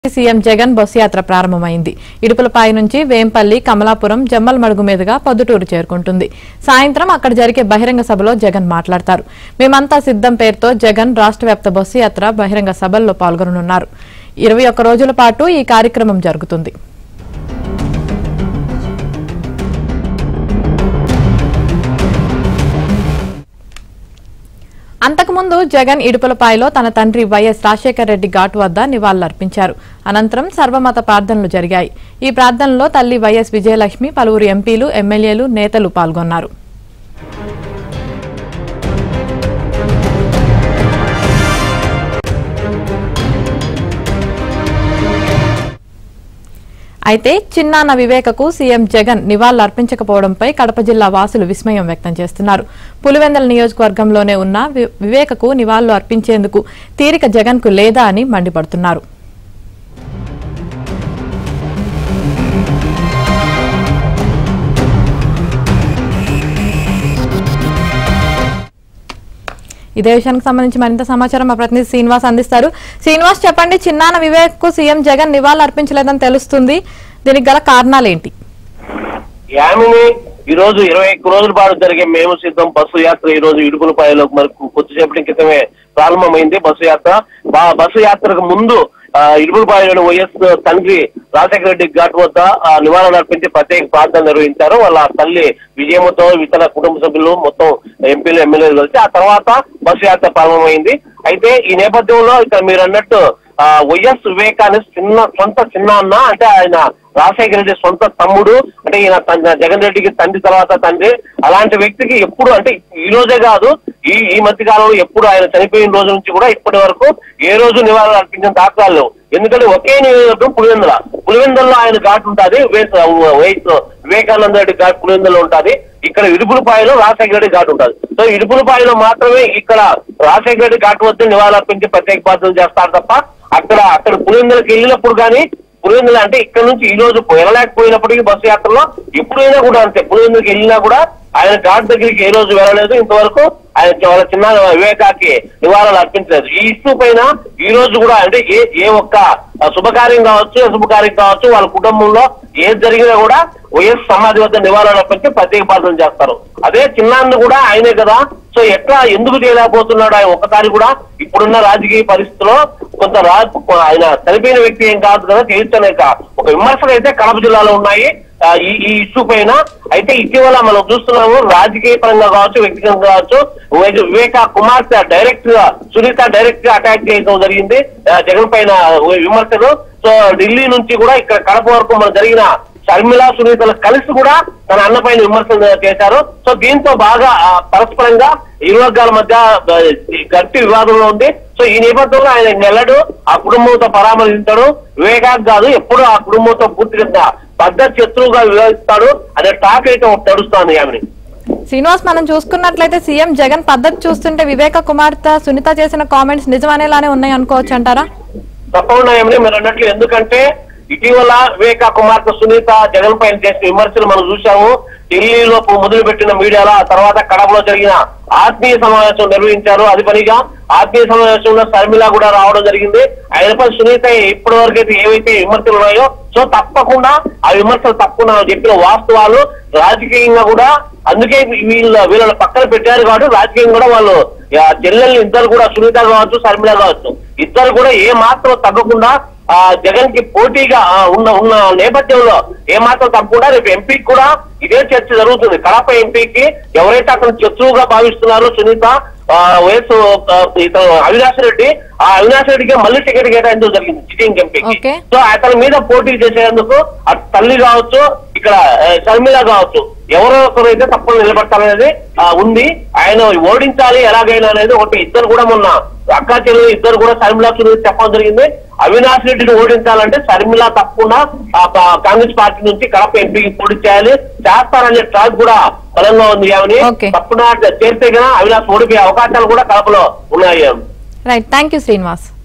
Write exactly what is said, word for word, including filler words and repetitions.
CM Jagan bus యాత్ర ప్రారంభమైంది. ఇడుపులపాయ నుంచి వేంపల్లి, కమలాపురం, జమ్మలమడుగు మీదుగా పొద్దుటూరు చేరుకుంటుంది. సాయంత్రం అక్కడ జరిగే బహిరంగ సభలో జగన్ మాట్లాడతారు. మేమంతా సిద్ధం పేరుతో జగన్ రాష్ట్ర వ్యాప్త బస్సు యాత్ర బహిరంగ సభల్లో పాల్గొననున్నారు. ఇరవై ఒక్క రోజుల పాటు ఈ కార్యక్రమం జరుగుతుంది. అంతకుముందు జగన్ ఇడుపులపాయలో తన తండ్రి వైఎస్ రాజశేఖర రెడ్డి ఘాట్ వద్ద నివాళులర్పించారు. అనంతరం సర్వమత ప్రార్థనలు జరిగాయి. ఈ ప్రార్థనలో తల్లి వైఎస్ విజయలక్ష్మి, పలువురు ఎంపీలు, ఎమ్మెల్యేలు, నేతలు పాల్గొన్నారు. అయితే చిన్నాన్న వివేకకు సీఎం జగన్ నివాళులర్పించకపోవడంపై కడప జిల్లా వాసులు విస్మయం వ్యక్తం చేస్తున్నారు. పులివెందుల నియోజకవర్గంలోనే ఉన్న వివేకకు నివాళులు అర్పించేందుకు తీరిక జగన్ కు లేదా అని మండిపడుతున్నారు. ఇదే విషయానికి సంబంధించి మరింత సమాచారం మా ప్రతినిధి శ్రీనివాస్ అందిస్తారు. శ్రీనివాస్, చెప్పండి, చిన్నాన్న వివేక్ కు సీఎం జగన్ నివాళులు అర్పించలేదని తెలుస్తుంది. దీనికి గల కారణాలేంటి? యామిని ఈ రోజు ఇరవై ఒక్క రోజుల పాటు జరిగే మేము సిద్ధం బస్సు యాత్ర ఈ రోజు ఇడుపులపాయలో మనకు కొద్దిసేపటి క్రితమే ప్రారంభమైంది. బస్సు యాత్ర బస్సు యాత్రకు ముందు ఇడుపులపాయలోని వైఎస్ తండ్రి రాజశేఖర రెడ్డి ఘాట్ వద్ద నివాళులు అర్పించి ప్రత్యేక ప్రార్థన నిర్వహించారు. వాళ్ళ తల్లి విజయమ్మతో ఇతర కుటుంబ సభ్యులు, మొత్తం ఎంపీలు, ఎమ్మెల్యేలు కలిసి ఆ తర్వాత బస్సు యాత్ర ప్రారంభమైంది. అయితే ఈ నేపథ్యంలో ఇక్కడ మీరు అన్నట్టు వైఎస్ వివేకాన్ని చిన్న సొంత చిన్న అన్న, అంటే ఆయన రాజశేఖర రెడ్డి సొంత తమ్ముడు, అంటే ఈయన జగన్ రెడ్డికి తండ్రి తర్వాత తండ్రి. అలాంటి వ్యక్తికి ఎప్పుడు, అంటే ఈ రోజే కాదు, ఈ ఈ మధ్య కాలంలో ఎప్పుడు ఆయన చనిపోయిన రోజు నుంచి కూడా ఇప్పటి వరకు ఏ రోజు నివాళులు అర్పించిన దాఖలాలు లేవు. ఎందుకంటే ఒకే నియోజకవర్గం పులివెందుల పులివెందుల్లో ఆయన ఘాట్ ఉంటుంది, వైఎస్ వివేకానంద రెడ్డి ఘాట్ పులివెందులో ఉంటుంది. ఇక్కడ ఇడుపులపాయలో రాజశేఖర రెడ్డి ఘాట్ ఉంటుంది. సో ఇడుపులపాయలో మాత్రమే ఇక్కడ రాజశేఖర రెడ్డి ఘాట్ వద్ద నివాళులు అర్పించి ప్రత్యేక ప్రార్థనలు చేస్తారు తప్ప అక్కడ అక్కడ పులివెందులకు వెళ్ళినప్పుడు కానీ, పులివెందులు అంటే ఇక్కడ నుంచి ఈ రోజు వెళ్ళలేకపోయినప్పటికీ బస్సు యాత్రలో ఎప్పుడైనా కూడా అంతే, పులివెందులకు వెళ్ళినా కూడా ఆయన ఘాట్ దగ్గరికి ఏ రోజు వెళ్ళలేదు. ఇంతవరకు ఆయన వాళ్ళ చిన్న వివేకాకి నివాళులు అర్పించలేదు. ఈ ఇష్యూ పైన ఈ రోజు కూడా, అంటే ఏ ఏ ఒక్క శుభకార్యం కావచ్చు, అశుభకార్యం కావచ్చు, వాళ్ళ కుటుంబంలో ఏది జరిగినా కూడా వైఎస్ సమాధి వద్ద నివాళులు అర్పించి ప్రత్యేక ప్రార్థన చేస్తారు. అదే చిన్నాన్ని కూడా ఆయనే కదా. సో ఎట్లా ఎందుకు చేయలేకపోతున్నాడు ఆయన ఒక్కసారి కూడా? ఇప్పుడున్న రాజకీయ పరిస్థితిలో కొంత రాజు ఆయన చనిపోయిన వ్యక్తి ఏం కాదు కదా, చేయొచ్చనేక ఒక విమర్శలు అయితే కడప జిల్లాలో ఉన్నాయి ఈ ఈ ఇష్యూ పైన. అయితే ఇటీవల మనం చూస్తున్నాము, రాజకీయ పరంగా కావచ్చు, వ్యక్తిగతంగా కావచ్చు, వివేక కుమార్తె డైరెక్ట్ గా సునీత డైరెక్ట్ గా అటాక్ చేయడం జరిగింది జగన్ పైన విమర్శలు. సో ఢిల్లీ నుంచి కూడా ఇక్కడ కడప వరకు మనం జరిగిన షర్మిల, సునీతలు కలిసి కూడా తన అన్న పైన విమర్శలు చేశారు. సో దీంతో బాగా పరస్పరంగా ఇరు వర్గాల మధ్య గట్టి వివాదంలో ఉంది. సో ఈ నేపథ్యంలో ఆయన నెలడు ఆ కుటుంబంతో పరామర్శించాడు. వివేకానికి కాదు, ఎప్పుడు ఆ కుటుంబంతో పూర్తిగా పెద్ద శత్రువుగా వివరిస్తాడు అనే టాక్ అయితే నడుస్తోంది. ఆమెని శ్రీనివాస్, మనం చూసుకున్నట్లయితే సీఎం జగన్ పద్ధతి చూస్తుంటే వివేక కుమార్తె సునీత చేసిన కామెంట్స్ నిజమనేలానే ఉన్నాయి అనుకోవచ్చు అంటారా? తప్పకుండా ఏమని మీరు అన్నట్లు, ఎందుకంటే ఇటీవల వివేక కుమార్తె సునీత జగన్ పైన చేసిన విమర్శలు మనం చూసాము. ఢిల్లీలో మొదలు పెట్టిన మీడియాలో, ఆ తర్వాత కడపలో జరిగిన ఆత్మీయ సమావేశం నిర్వహించారు. అది పనిగా ఆత్మీయ సమావేశంలో షర్మిల కూడా రావడం జరిగింది. ఆయనపై సునీత ఇప్పటి వరకు అయితే ఏవైతే విమర్శలు ఉన్నాయో, సో తప్పకుండా ఆ విమర్శలు తప్పకుండా చెప్పిన వాస్తవాలు రాజకీయంగా కూడా, అందుకే వీళ్ళ వీళ్ళ పక్కన పెట్టారు కాబట్టి రాజకీయంగా కూడా వాళ్ళు చెల్లెళ్ళు ఇద్దరు కూడా, సునీత కావచ్చు, షర్మిల కావచ్చు, ఇద్దరు కూడా ఏ మాత్రం తగ్గకుండా ఆ జగన్ కి పోటీగా ఉన్న ఉన్న నేపథ్యంలో ఏ మాత్రం తప్పకుండా రేపు ఎంపీకి కూడా ఇదే చర్చ జరుగుతుంది. కడప ఎంపీకి ఎవరైతే అక్కడ శత్రువుగా భావిస్తున్నారో సునీత, వైఎస్ అవినాష్ రెడ్డి, ఆ అవినాష్ రెడ్డికి మళ్ళీ టికెట్ కేటాయించడం జరిగింది సిట్టింగ్ ఎంపీకి. సో అతని మీద పోటీ చేసేందుకు అటు తల్లి కావచ్చు, ఇక్కడ షర్మిల కావచ్చు, ఎవరో ఒకరైతే తప్పని నిలబడతారనేది ఉంది. ఆయన ఓడించాలి ఎలాగైనా అనేది ఒకటి. ఇద్దరు కూడా మొన్న అక్కా చెల్లి ఇద్దరు కూడా షర్మిల సునీత చెప్పడం జరిగింది. అవినాష్ రెడ్డిని ఓడించాలంటే షర్మిల తప్పకుండా కాంగ్రెస్ పార్టీ నుంచి కడప ఎంపీకి పోటీ చేయాలి, చేస్తారనే ట్రాక్ కూడా బలంగా ఉంది. ఆమెని తప్పకుండా చేస్తే కదా అవినాష్ ఓడిపోయే అవకాశాలు కూడా కడపలో ఉన్నాయి. Right, thank you Srinivas.